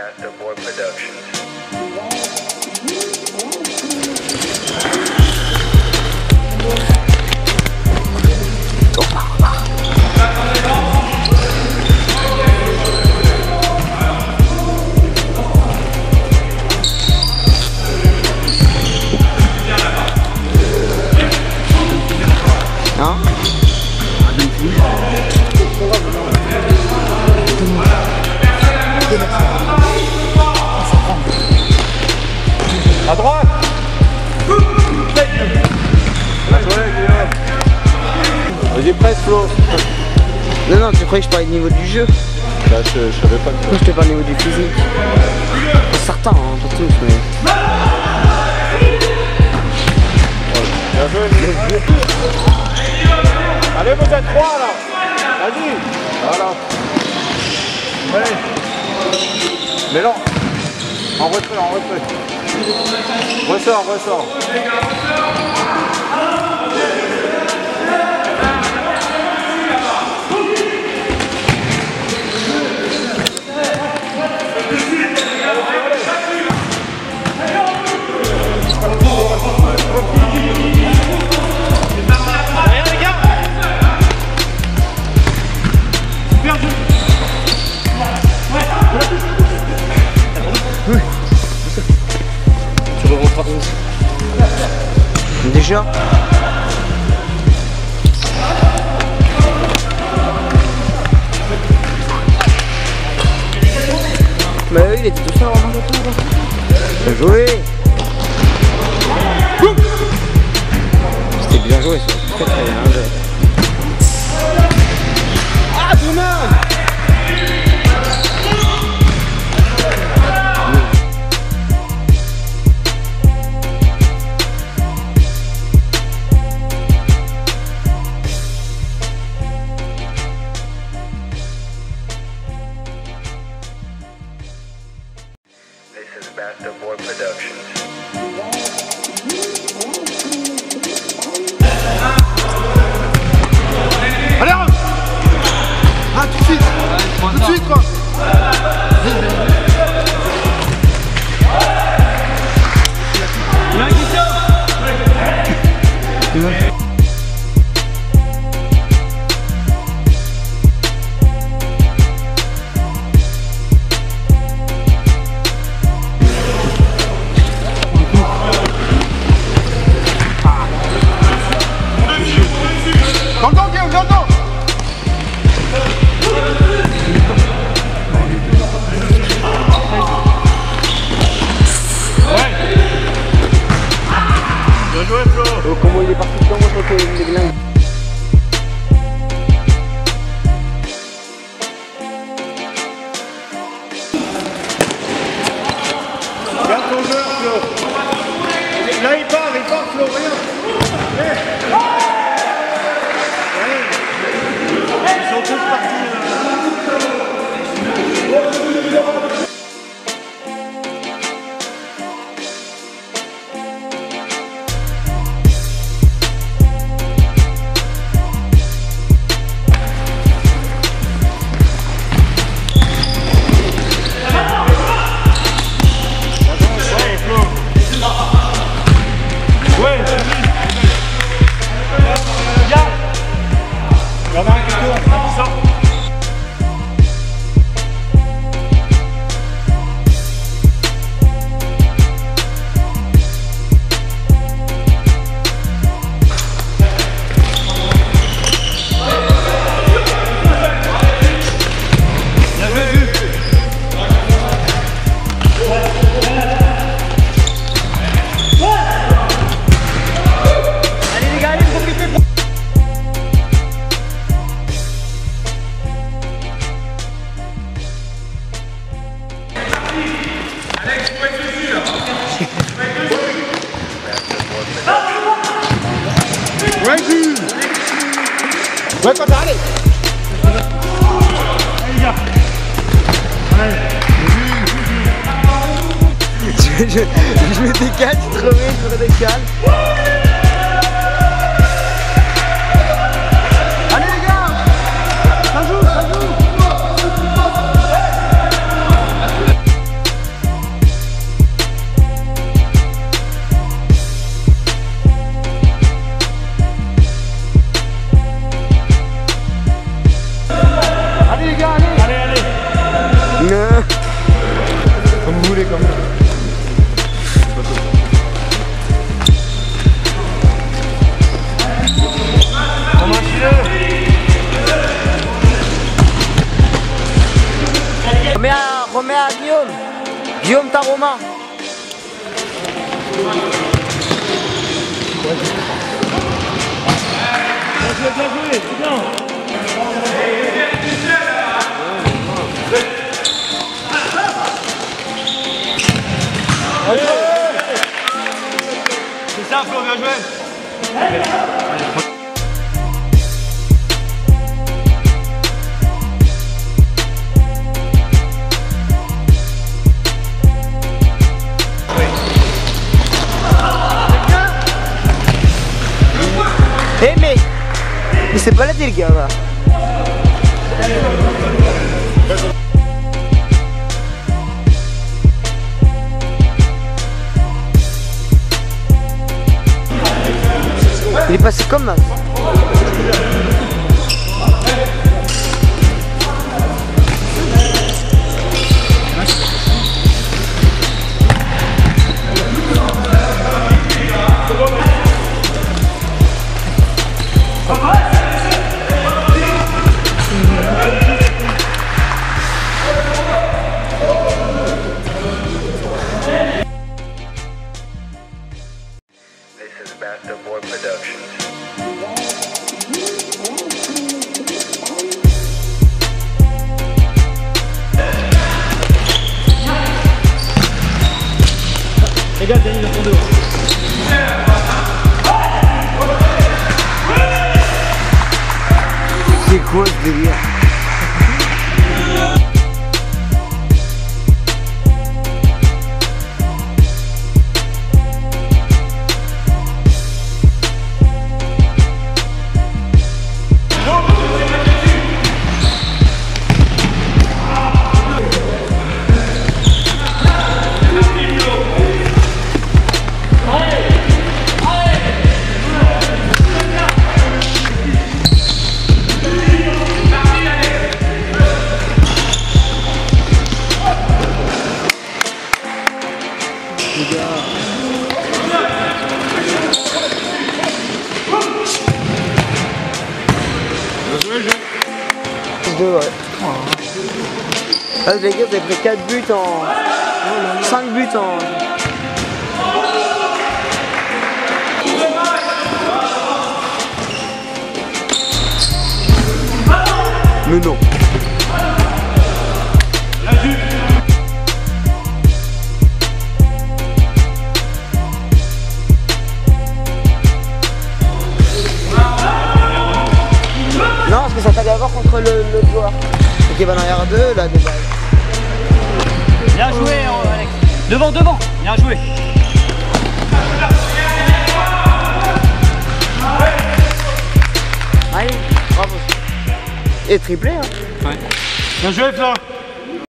Bastard Boy Productions. À droite. Vas-y, presse Flo. Non, tu croyais que je parlais du niveau du jeu? Bah, je savais pas que... Moi je te parle du niveau du physique. Certains, hein, pas tous, mais... Bien joué. Allez, vous êtes 3 là. Vas-y. Voilà. Allez. Mais non. En retrait, en retrait. Ressort, ressort. Déjà bah oui, il était tout seul en bien joué. C'était bien joué, ça. Très très bien joué. Ah, dommage. This is Bastard Boy Productions. Allez, rentre. Ah, tout de suite. Tout de suite, quoi. Il y a un qui sort. Dans le dos, Guillaume, dans le dos. Ouais. Bien joué, Flo. Oh, comment il est parti dedans, moi je crois qu'il est déglingue. Garde ton joueur, Flo. Là, il part, Flo, regarde. Ils sont tous partis. Il y en a un qui tourne, un qui sort. Ouais, quand allez. Allez, les gars. Allez. Je me décale, tu te remets, je me décale. Allez les gars. Ça joue, ça joue. Non. Comme vous voulez, comme vous. Remets à Guillaume. Guillaume, t'as Romain. Bien joué, c'est bien. C'est ça, Flo, bien joué. Eh mais c'est pas là le gars là. Il est passé comme ça. This is Bastard Boy Productions. Les gars, Dany, le fond de haut. C'est quoi ce délire? Ouais. Là, les gars, vous avez pris 4 buts en... 5 buts en... Mais non. Non, parce que ça t'a d'abord contre le joueur. Ok, bah dans R2, là, de base. Bien joué, Alex. Devant, devant. Bien joué. Allez, bravo. Et triplé, hein. Ouais. Bien joué, Flo.